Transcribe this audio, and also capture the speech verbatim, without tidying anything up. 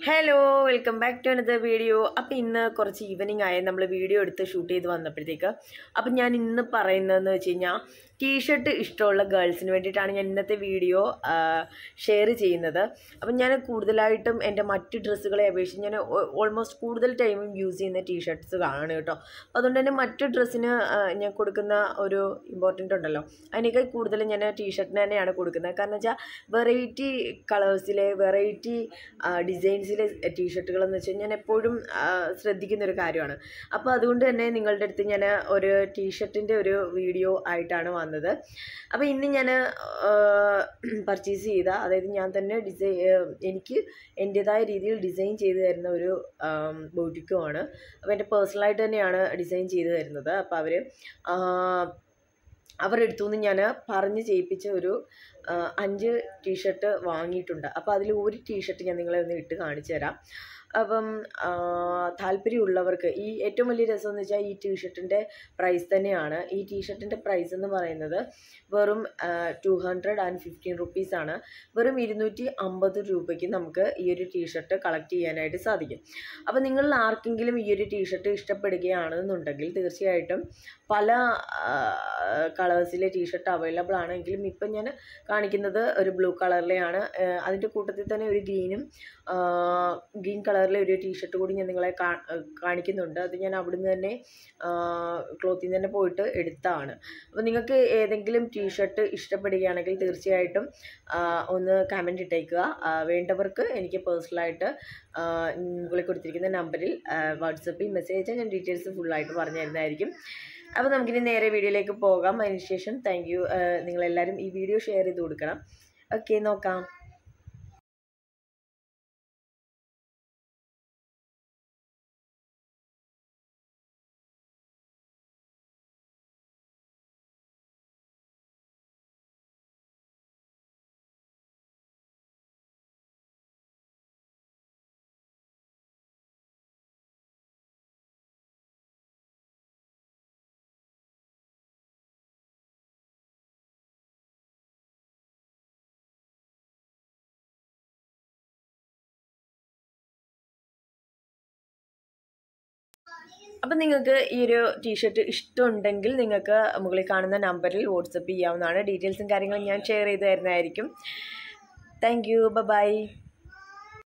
Hello welcome back to another video. അപ്പോൾ ഇന്ന് കുറച്ച് ഈവനിങ് ആയി നമ്മൾ വീഡിയോ എടുത്ത് ഷൂട്ട് ചെയ്ത് വന്നപ്പോഴത്തേക്ക് അപ്പം ഞാൻ ഇന്ന് പറയുന്നതെന്ന് വെച്ച് കഴിഞ്ഞാൽ ടീഷർട്ട് ഇഷ്ടമുള്ള ഗേൾസിന് വേണ്ടിയിട്ടാണ് ഞാൻ ഇന്നത്തെ വീഡിയോ ഷെയർ ചെയ്യുന്നത്. അപ്പം ഞാൻ കൂടുതലായിട്ടും എൻ്റെ മറ്റ് ഡ്രസ്സുകളെ അപേക്ഷിച്ച് ഞാൻ ഓൾമോസ്റ്റ് കൂടുതൽ ടൈമും യൂസ് ചെയ്യുന്ന ടീഷർട്ട്സ് ആണ് കേട്ടോ. അപ്പോൾ അതുകൊണ്ട് തന്നെ മറ്റ് ഡ്രസ്സിന് ഞാൻ കൊടുക്കുന്ന ഒരു ഇമ്പോർട്ടൻ്റ് ഉണ്ടല്ലോ, അതിനേക്കാൾ കൂടുതൽ ഞാൻ ടീഷർട്ടിന് തന്നെയാണ് കൊടുക്കുന്നത്. കാരണം വെച്ചാൽ വെറൈറ്റി കളേഴ്സിലെ വെറൈറ്റി ഡിസൈൻസിലെ ടീഷർട്ടുകളെന്ന് വെച്ചാൽ ഞാൻ എപ്പോഴും ശ്രദ്ധിക്കുന്നൊരു കാര്യമാണ്. അപ്പോൾ അതുകൊണ്ട് തന്നെ നിങ്ങളുടെ അടുത്ത് ഞാൻ ഒരു ടീഷർട്ടിൻ്റെ ഒരു വീഡിയോ ആയിട്ടാണ് വന്നത്. അപ്പോൾ ഇന്ന് ഞാൻ പർച്ചേസ് ചെയ്ത, അതായത് ഞാൻ തന്നെ ഡിസൈൻ എനിക്ക് എൻ്റേതായ രീതിയിൽ ഡിസൈൻ ചെയ്ത് തരുന്ന ഒരു ബോട്ടിക്കുമാണ്. അപ്പോൾ എൻ്റെ പേഴ്സണലായിട്ട് തന്നെയാണ് ഡിസൈൻ ചെയ്ത് തരുന്നത്. അപ്പോൾ അവർ അവരുടെ അടുത്തു നിന്ന് ഞാൻ പറഞ്ഞ് ചെയ്യിപ്പിച്ച ഒരു അഞ്ച് ടീഷർട്ട് വാങ്ങിയിട്ടുണ്ട്. അപ്പോൾ അതിൽ ഒരു ടീഷർട്ട് ഞാൻ നിങ്ങളെ ഒന്ന് ഇട്ട് കാണിച്ചു തരാം. അപ്പം താല്പര്യമുള്ളവർക്ക് ഈ ഏറ്റവും വലിയ രസമെന്ന് വെച്ചാൽ ഈ ടീഷർട്ടിൻ്റെ പ്രൈസ് തന്നെയാണ്. ഈ ടീഷർട്ടിൻ്റെ പ്രൈസ് എന്ന് പറയുന്നത് വെറും ടു ഹൺഡ്രഡ് ആൻഡ് ഫിഫ്റ്റീൻ റുപ്പീസാണ്. വെറും ഇരുന്നൂറ്റി അമ്പത് രൂപയ്ക്ക് നമുക്ക് ഈ ഒരു ടീഷർട്ട് കളക്ട് ചെയ്യാനായിട്ട് സാധിക്കും. അപ്പോൾ നിങ്ങളിൽ ആർക്കെങ്കിലും ഈ ഒരു ടീഷർട്ട് ഇഷ്ടപ്പെടുകയാണെന്നുണ്ടെങ്കിൽ തീർച്ചയായിട്ടും പല കളേഴ്സിലെ ടീഷർട്ട് അവൈലബിൾ ആണെങ്കിലും ഇപ്പം ഞാൻ കാണിക്കുന്നത് ഒരു ബ്ലൂ കളറിലെയാണ്. അതിൻ്റെ കൂട്ടത്തിൽ തന്നെ ഒരു ഗ്രീനും ഗ്രീൻ കളറിലെ ഒരു ടീഷർട്ട് കൂടി ഞാൻ നിങ്ങളെ കാണിക്കുന്നുണ്ട്. അത് ഞാൻ അവിടുന്ന് തന്നെ ക്ലോത്തിൽ നിന്ന് തന്നെ പോയിട്ട് എടുത്തതാണ്. അപ്പോൾ നിങ്ങൾക്ക് ഏതെങ്കിലും ടീഷർട്ട് ഇഷ്ടപ്പെടുകയാണെങ്കിൽ തീർച്ചയായിട്ടും ഒന്ന് കമൻറ്റ് ഇട്ടേക്കുക. വേണ്ടവർക്ക് എനിക്ക് പേഴ്സണലായിട്ട് മുകളിൽ കൊടുത്തിരിക്കുന്ന നമ്പറിൽ വാട്സപ്പിൽ മെസ്സേജ് അയച്ചാൽ ഞാൻ ഡീറ്റെയിൽസ് ഫുള്ളായിട്ട് പറഞ്ഞു തരുന്നതായിരിക്കും. അപ്പോൾ നമുക്കിനി നേരെ വീഡിയോയിലേക്ക് പോകാം. അതിനുശേഷം താങ്ക് യു, നിങ്ങളെല്ലാവരും ഈ വീഡിയോ ഷെയർ ചെയ്ത് കൊടുക്കണം. ഓക്കെ, നോക്കാം. അപ്പം നിങ്ങൾക്ക് ഈ ഒരു ടീഷർട്ട് ഇഷ്ടമുണ്ടെങ്കിൽ നിങ്ങൾക്ക് മുകളിൽ കാണുന്ന നമ്പറിൽ വാട്സപ്പ് ചെയ്യാവുന്നതാണ്. ഡീറ്റെയിൽസും കാര്യങ്ങളും ഞാൻ ഷെയർ ചെയ്ത് തരുന്നതായിരിക്കും. Thank you, by.